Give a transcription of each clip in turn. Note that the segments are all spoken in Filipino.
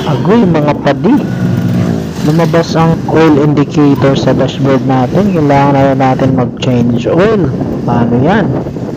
Agoy mga padi, lumabas ang oil indicator sa dashboard natin. Kailangan na natin mag-change oil. Paano yan?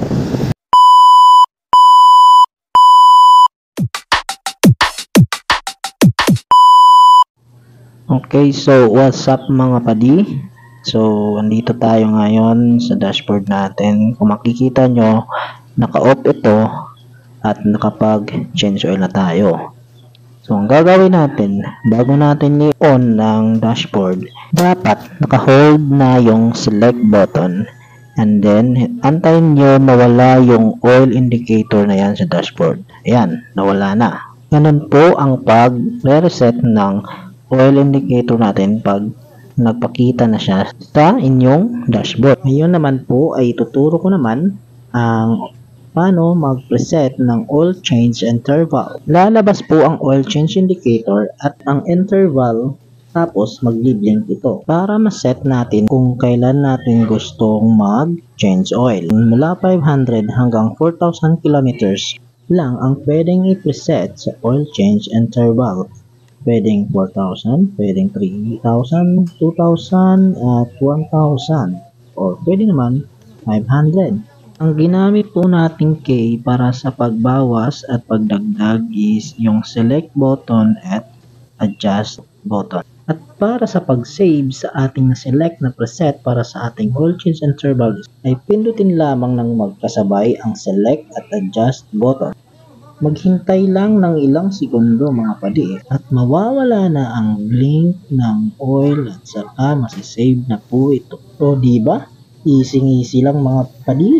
Okay, so what's up mga padi? So, andito tayo ngayon sa dashboard natin. Kung makikita nyo, naka-off ito at nakapag-change oil na tayo. So, ang gagawin natin, bago natin i-on ng dashboard, dapat naka-hold na yung select button. And then, antayin nyo mawala yung oil indicator na yan sa dashboard. Ayan, nawala na. Ganun po ang pag-reset ng oil indicator natin pag nagpakita na siya sa inyong dashboard. Ngayon naman po ay tuturo ko naman ang paano mag-preset ng oil change interval. Lalabas po ang oil change indicator at ang interval, tapos mag-blink ito para ma-set natin kung kailan natin gustong mag-change oil. Mula 500 hanggang 4,000 kilometers lang ang pwedeng i-preset sa oil change interval. Pwedeng 4,000, pwedeng 3,000, 2,000 at 1,000, or pwede naman 500. Ang ginamit po nating key para sa pagbawas at pagdagdag is yung select button at adjust button. At para sa pag-save sa ating na-select na preset para sa ating oil change interval ay pindutin lamang ng magkasabay ang select at adjust button. Maghintay lang ng ilang segundo mga padi at mawawala na ang blink ng oil at saka masisave na po ito. O diba? Easy lang mga padi.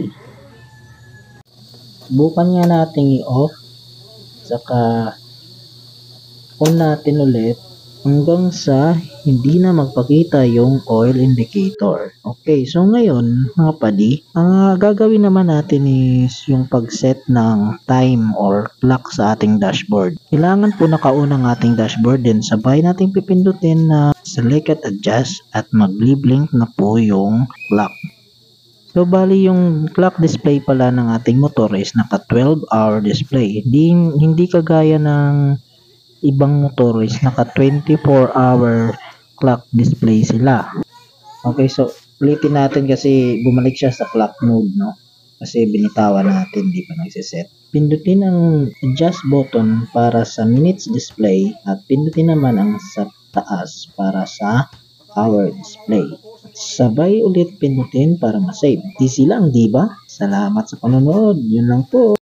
Subukan nga natin i-off, saka on natin ulit hanggang sa hindi na magpakita yung oil indicator. Okay, so ngayon mga padi, ang gagawin naman natin is yung pag-set ng time or clock sa ating dashboard. Kailangan po nakauna ang ating dashboard, din sabay natin pipindutin na select at adjust at mag-blink na po yung clock. So, bali yung clock display pala ng ating motor is naka 12-hour display. Hindi kagaya ng ibang motor is naka 24-hour clock display sila. Okay, so ulitin natin kasi bumalik siya sa clock mode, no? Kasi binitawan natin, di pa nagsiset. Pindutin ang adjust button para sa minutes display at pindutin naman ang sa taas para sa hour display. Sabay ulit pindutin para ma-save. Easy lang, di ba? Salamat sa panonood. Yun lang po.